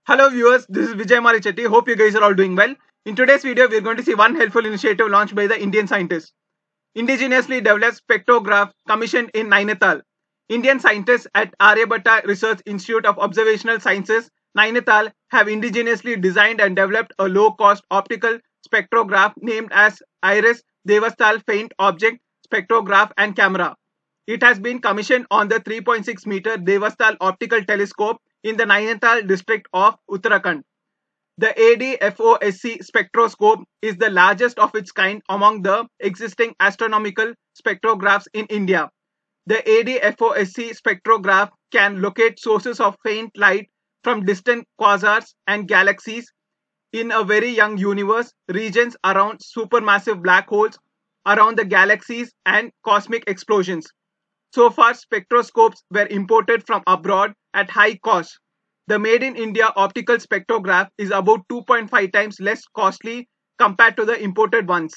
Hello viewers, this is Vijay Marichetti. Hope you guys are all doing well. In today's video, we are going to see one helpful initiative launched by the Indian scientists. Indigenously developed spectrograph commissioned in Nainital. Indian scientists at Aryabhatta Research Institute of Observational Sciences, Nainital, have indigenously designed and developed a low-cost optical spectrograph named as IRIS Devastal Faint Object Spectrograph and Camera. It has been commissioned on the 3.6-meter Devastal Optical Telescope in the Nainital district of Uttarakhand. The ADFOSC spectroscope is the largest of its kind among the existing astronomical spectrographs in India. The ADFOSC spectrograph can locate sources of faint light from distant quasars and galaxies in a very young universe, regions around supermassive black holes, around the galaxies, and cosmic explosions. So far, spectroscopes were imported from abroad at high cost. The made in India optical spectrograph is about 2.5 times less costly compared to the imported ones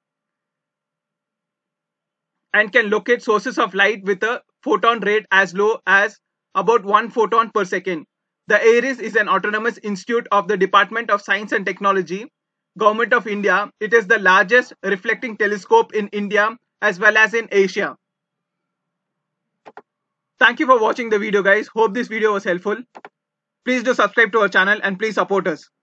and can locate sources of light with a photon rate as low as about 1 photon per second. The ARIS is an autonomous institute of the Department of Science and Technology, Government of India. It is the largest reflecting telescope in India as well as in Asia. Thank you for watching the video, guys. Hope this video was helpful. Please do subscribe to our channel and please support us.